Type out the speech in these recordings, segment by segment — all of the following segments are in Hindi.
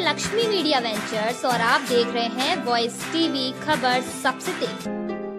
लक्ष्मी मीडिया वेंचर्स और आप देख रहे हैं वॉइस टीवी, खबर सबसे तेज।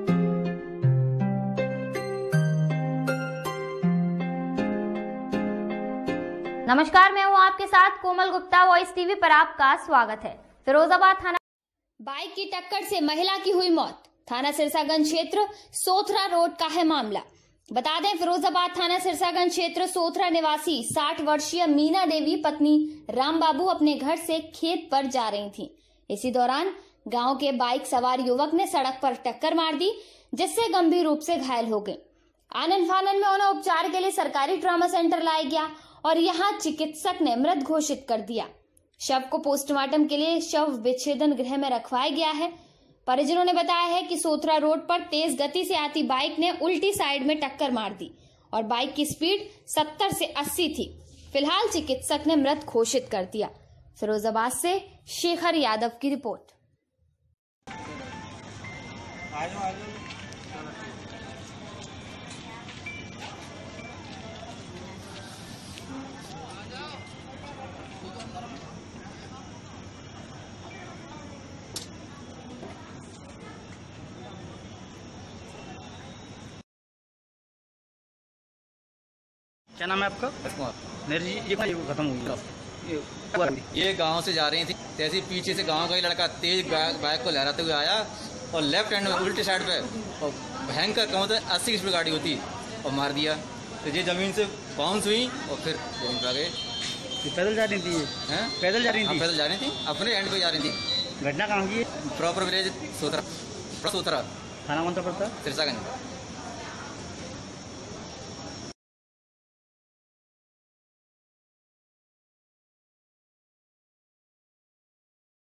नमस्कार, मैं हूं आपके साथ कोमल गुप्ता। वॉइस टीवी पर आपका स्वागत है। फिरोजाबाद थाना बाइक की टक्कर से महिला की हुई मौत। थाना सिरसागंज क्षेत्र सोथरा रोड का है मामला। बता दें, फिरोजाबाद थाना सिरसागंज क्षेत्र सोथरा निवासी 60 वर्षीय मीना देवी पत्नी रामबाबू अपने घर से खेत पर जा रही थीं। इसी दौरान गांव के बाइक सवार युवक ने सड़क पर टक्कर मार दी, जिससे गंभीर रूप से घायल हो गए। आनन फानन में उन्हें उपचार के लिए सरकारी ट्रॉमा सेंटर लाया गया और यहां चिकित्सक ने मृत घोषित कर दिया। शव को पोस्टमार्टम के लिए शव विच्छेदन गृह में रखवाया गया है। परिजनों ने बताया है कि सोथरा रोड पर तेज गति से आती बाइक ने उल्टी साइड में टक्कर मार दी और बाइक की स्पीड 70 से 80 थी। फिलहाल चिकित्सक ने मृत घोषित कर दिया। फिरोजाबाद से शेखर यादव की रिपोर्ट। क्या नाम है आपका? मेरी ये खत्म हुई। ये गांव से जा रही थी, तैसे पीछे से गांव का ही लड़का तेज बाइक को लहराते हुए आया और लेफ्ट हैंड में उल्टी साइड पे और भयंकर कहूँ तो 80 की स्पीड गाड़ी होती और मार दिया। तो ये जमीन से बाउंस हुई और फिर जमीन पर आ गए। पैदल जा रही थी? हैं? पैदल जा रही थी? पैदल जा रही थी, अपने एंड पे जा रही थी। घटना कहाँ की? Proper village Sothra. थाना कौन सा पड़ता है? सिरसागंज।